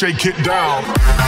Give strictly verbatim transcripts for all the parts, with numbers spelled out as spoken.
shake it down.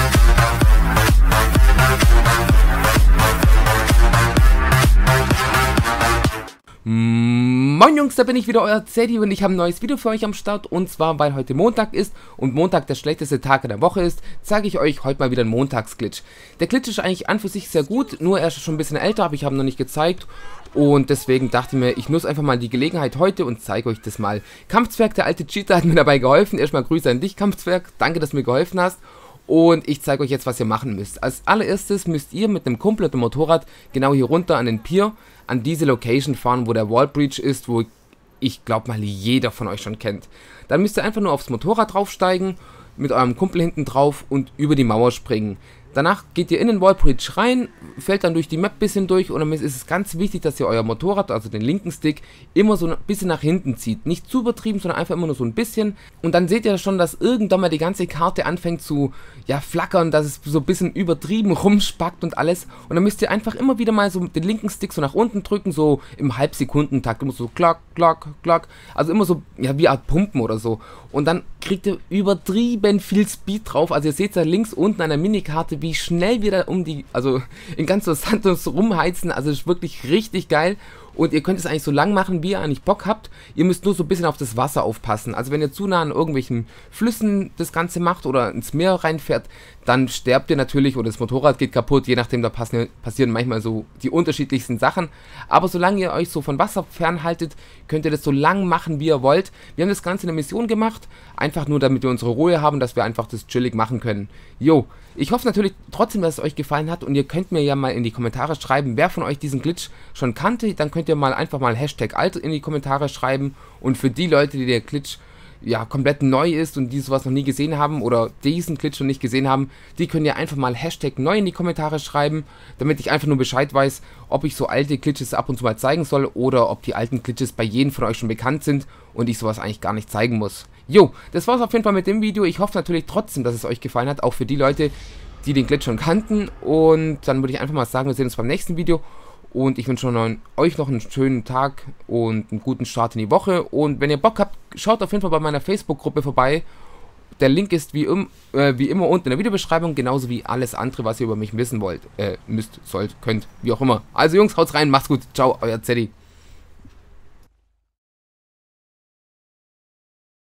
Moin Jungs, da bin ich wieder, euer Zeddy, und ich habe ein neues Video für euch am Start. Und zwar, weil heute Montag ist und Montag der schlechteste Tag in der Woche ist, zeige ich euch heute mal wieder einen Montagsglitch. Der Glitch ist eigentlich an für sich sehr gut, nur er ist schon ein bisschen älter, aber ich habe ihn noch nicht gezeigt. Und deswegen dachte ich mir, ich nutze einfach mal die Gelegenheit heute und zeige euch das mal. Kampfzwerg, der alte Cheater, hat mir dabei geholfen. Erstmal Grüße an dich, Kampfzwerg. Danke, dass du mir geholfen hast. Und ich zeige euch jetzt, was ihr machen müsst. Als allererstes müsst ihr mit einem Kumpel mit dem Motorrad genau hier runter an den Pier, an diese Location fahren, wo der Wall Breach ist, wo ich glaube mal jeder von euch schon kennt. Dann müsst ihr einfach nur aufs Motorrad draufsteigen, mit eurem Kumpel hinten drauf und über die Mauer springen. Danach geht ihr in den Wall Breach rein, fällt dann durch die Map ein bisschen durch, und dann ist es ganz wichtig, dass ihr euer Motorrad, also den linken Stick, immer so ein bisschen nach hinten zieht. Nicht zu übertrieben, sondern einfach immer nur so ein bisschen. Und dann seht ihr schon, dass irgendwann mal die ganze Karte anfängt zu, ja, flackern, dass es so ein bisschen übertrieben rumspackt und alles. Und dann müsst ihr einfach immer wieder mal so den linken Stick so nach unten drücken, so im Halbsekundentakt, immer so klack, klack, klack. Also immer so, ja, wie Art Pumpen oder so. Und dann kriegt ihr übertrieben viel Speed drauf. Also ihr seht da links unten an der Minikarte, wie schnell wir da um die, also in ganz Los Santos rumheizen. Also das ist wirklich richtig geil. Und ihr könnt es eigentlich so lang machen, wie ihr eigentlich Bock habt. Ihr müsst nur so ein bisschen auf das Wasser aufpassen. Also wenn ihr zu nah an irgendwelchen Flüssen das Ganze macht oder ins Meer reinfährt, dann sterbt ihr natürlich oder das Motorrad geht kaputt. Je nachdem, da passieren, passieren manchmal so die unterschiedlichsten Sachen. Aber solange ihr euch so von Wasser fernhaltet, könnt ihr das so lang machen, wie ihr wollt. Wir haben das Ganze in der Mission gemacht. Einfach nur, damit wir unsere Ruhe haben, dass wir einfach das chillig machen können. Jo, ich hoffe natürlich trotzdem, dass es euch gefallen hat. Und ihr könnt mir ja mal in die Kommentare schreiben, wer von euch diesen Glitch schon kannte. Dann könnt ihr mal einfach mal Hashtag alt in die Kommentare schreiben. Und für die Leute, die der Glitch ja komplett neu ist und die sowas noch nie gesehen haben oder diesen Glitch noch nicht gesehen haben, die können ja einfach mal Hashtag neu in die Kommentare schreiben, damit ich einfach nur Bescheid weiß, ob ich so alte Glitches ab und zu mal zeigen soll oder ob die alten Glitches bei jedem von euch schon bekannt sind und ich sowas eigentlich gar nicht zeigen muss. Jo, das war's auf jeden Fall mit dem Video. Ich hoffe natürlich trotzdem, dass es euch gefallen hat, auch für die Leute, die den Glitch schon kannten, und dann würde ich einfach mal sagen, wir sehen uns beim nächsten Video. Und ich wünsche euch noch einen schönen Tag und einen guten Start in die Woche. Und wenn ihr Bock habt, schaut auf jeden Fall bei meiner Facebook-Gruppe vorbei. Der Link ist wie, im, äh, wie immer unten in der Videobeschreibung, genauso wie alles andere, was ihr über mich wissen wollt. Äh, müsst, sollt, könnt, wie auch immer. Also Jungs, haut's rein, macht's gut. Ciao, euer Zeddy.